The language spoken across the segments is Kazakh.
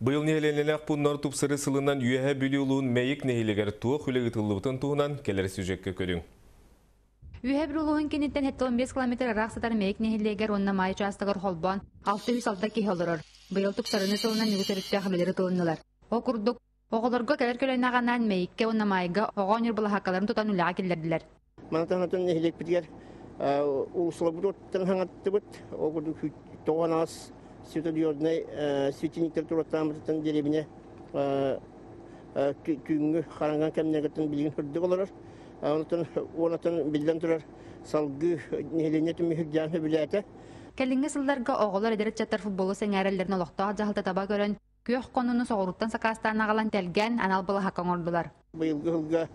Быйыл нехеленелек пуннар тупсыры сылынан үйәһә бүлюлуын мәйік нехелегер туық үлегітілуытын туынан келер сюжетке көрің. Үйәһә бүлюлуын кенеттен 15 километр арақсатар мәйік нехелегер онна майы частығыр холбан 606 ке холырыр. Быйыл тупсарыны сылынан нүгітерікті қамелері тылынылар. О күрдік, оғылырға кәлер көлен ағанан мәйікке онна майыға оған үрбіла хақаларын тұтан үліға келдерділер. Манатанатын нехелек бітер улысылабыд оттан хаңатты бұд, оғырды тоған ас светодиодный светильниктер тураттамытын деребіне күйінгі қаранған кәмінегеттен білген хүрдік оларыр. Онатын білден тұрар салғы нехелене түмі жаны біләті. Кәлінгі сылдарға оғылар едерет жаттар футболы сәңәрелерін олықтаға жағылта таба көрін, күйіқ қонуны соғыруттан сақастан ағалан тәлген анал бұла хаққан ордылар. Бұйылғы ғылға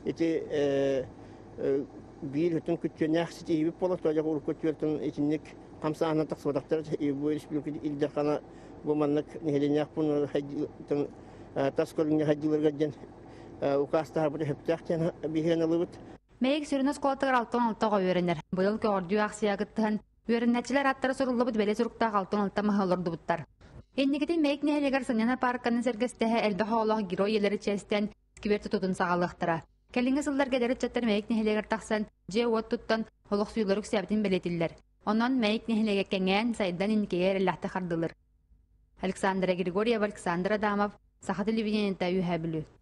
bir bütün küçüğüne iyi bir polat olacak olur küçüğün içinlik kamsa anlatak soğuklar bu ilişkilik ilderkana bu manlık nehilinyak bunu hacıtın taskolun hacılar giden ukasta harbi heptekten bir henalıbıt. Meyik sürünüz kolatıgar altın altığa öğrenir. Bu yıl gördüğü aksiya gıttığın öğrenetçiler atları sorulubut bele surukta altın altıma olurdu butlar. Enneketin meyik nehiligar sanyanar parkanın sergestehe elbaha olağı giro yeleri çesten kiberti tutun sağalıqtıra. Кәлінгі сылдар кәдәрі чаттар мәйік нехелегер тақсан, же уат туттан олық сүйілерік сәбітін білетілдер. Онан мәйік нехелеге кәңән сайдан инкегер әлләхті қардылыр. Александра Григорьева, Александр Адамов, Саха телевидениеті үйәбілі.